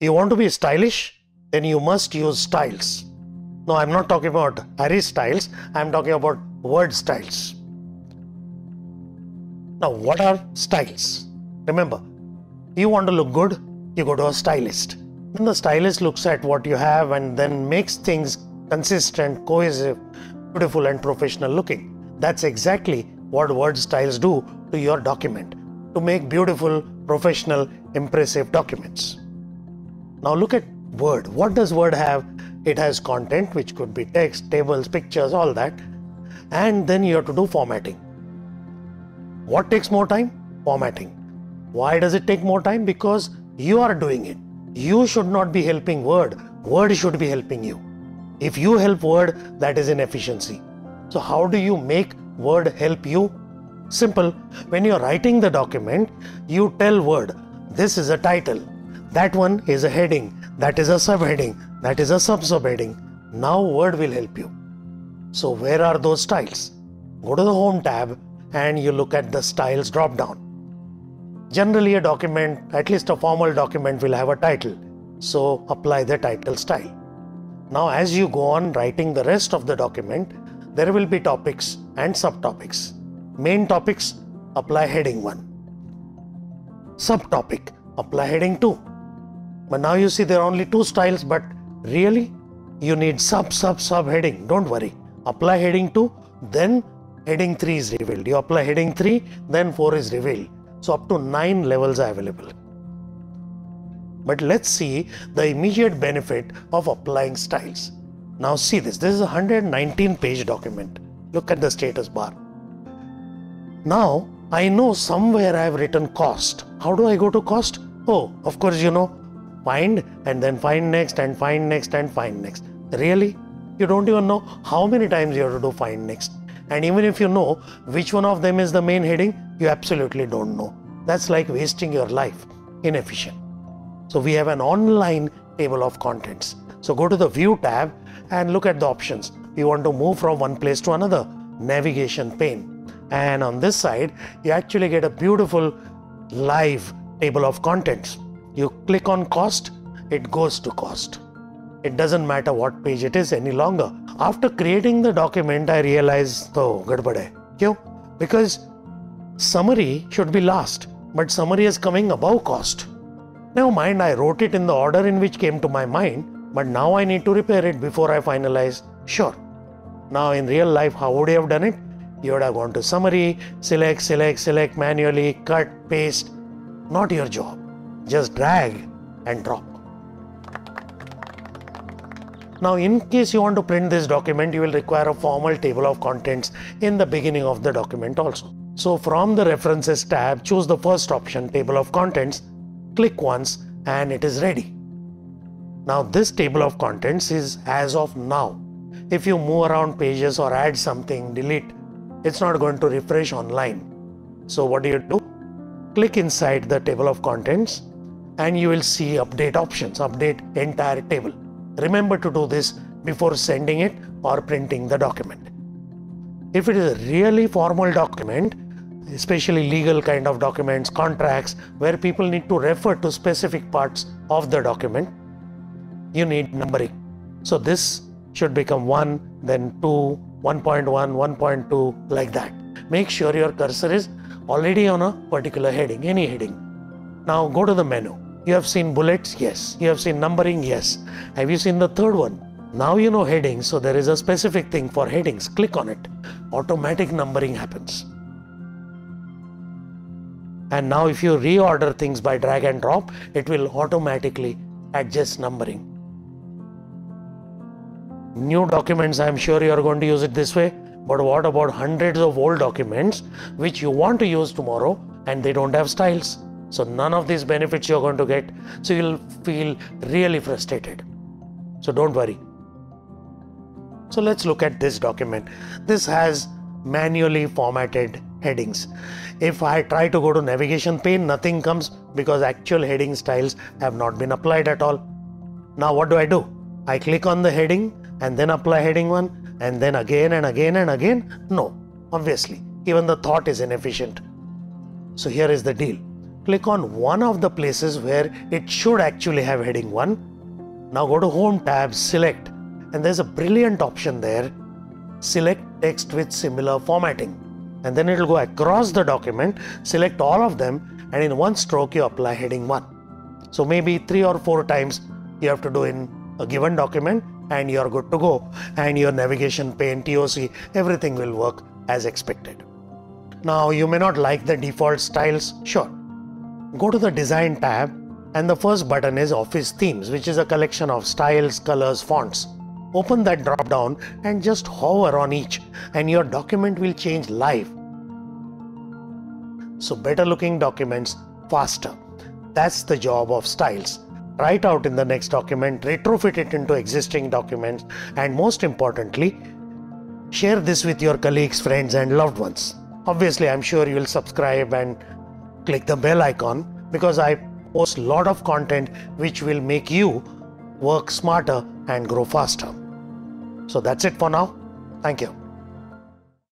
You want to be stylish? Then you must use styles. No, I'm not talking about Harry styles. I'm talking about word styles. Now, what are styles? Remember, you want to look good, you go to a stylist. Then the stylist looks at what you have and then makes things consistent, cohesive, beautiful and professional looking. That's exactly what word styles do to your document, to make beautiful, professional, impressive documents. Now look at Word. What does Word have? It has content, which could be text, tables, pictures, all that. And then you have to do formatting. What takes more time? Formatting. Why does it take more time? Because you are doing it. You should not be helping Word. Word should be helping you. If you help Word, that is inefficiency. So how do you make Word help you? Simple. When you're writing the document, you tell Word, this is a title. That one is a heading. That is a subheading. That is a sub-subheading. Now Word will help you. So where are those styles? Go to the Home tab and you look at the Styles drop-down. Generally a document, at least a formal document, will have a title. So apply the title style. Now as you go on writing the rest of the document, there will be topics and subtopics. Main topics, apply heading 1. Subtopic, apply heading 2. But now you see there are only 2 styles, but really you need subheading. Don't worry. Apply heading 2, then heading 3 is revealed. You apply heading 3, then 4 is revealed. So up to 9 levels are available. But let's see the immediate benefit of applying styles. Now see this. This is a 119-page document. Look at the status bar. Now I know somewhere I have written cost. How do I go to cost? Oh, of course you know. Find and then find next and find next and find next. Really? You don't even know how many times you have to do find next. And even if you know which one of them is the main heading, you absolutely don't know. That's like wasting your life. Inefficient. So we have an online table of contents. So go to the View tab and look at the options. You want to move from one place to another. Navigation pane. And on this side, you actually get a beautiful live table of contents. You click on cost, it goes to cost. It doesn't matter what page it is any longer. After creating the document, I realized, oh, gadbad hai. Kyun? Because summary should be last, but summary is coming above cost. Never mind, I wrote it in the order in which came to my mind, but now I need to repair it before I finalize. Sure. Now in real life, how would you have done it? You would have gone to summary, select manually, cut, paste. Not your job. Just drag and drop. Now in case you want to print this document, you will require a formal table of contents in the beginning of the document also. So from the References tab, choose the first option, Table of Contents, click once and it is ready. Now this table of contents is as of now. If you move around pages or add something, delete, it's not going to refresh online. So what do? Click inside the table of contents and you will see update options, update entire table. Remember to do this before sending it or printing the document. If it is a really formal document, especially legal kind of documents, contracts, where people need to refer to specific parts of the document, you need numbering. So this should become 1, then 2, 1.1, 1.2, like that. Make sure your cursor is already on a particular heading, any heading. Now go to the menu. You have seen bullets? Yes. You have seen numbering? Yes. Have you seen the third one? Now you know headings, so there is a specific thing for headings. Click on it. Automatic numbering happens. And now if you reorder things by drag and drop, it will automatically adjust numbering. New documents, I am sure you are going to use it this way. But what about hundreds of old documents which you want to use tomorrow and they don't have styles? So none of these benefits you're going to get. So you'll feel really frustrated. So don't worry. So let's look at this document. This has manually formatted headings. If I try to go to navigation pane, nothing comes because actual heading styles have not been applied at all. Now what do? I click on the heading and then apply heading 1 and then again and again and again? No, obviously, even the thought is inefficient. So here is the deal. click on one of the places where it should actually have heading 1. Now go to Home tab, select, and there's a brilliant option there. Select text with similar formatting. And then it will go across the document, select all of them, and in one stroke you apply heading 1. So maybe 3 or 4 times you have to do in a given document and you're good to go. And your navigation pane, TOC, everything will work as expected. Now you may not like the default styles, sure. Go to the Design tab and the first button is Office Themes, which is a collection of styles, colors, fonts. Open that drop down and just hover on each and your document will change live. So better looking documents faster. That's the job of styles. Try it out in the next document, retrofit it into existing documents, and most importantly, share this with your colleagues, friends, and loved ones. Obviously, I'm sure you'll subscribe and click the bell icon because I post a lot of content which will make you work smarter and grow faster. So that's it for now. Thank you.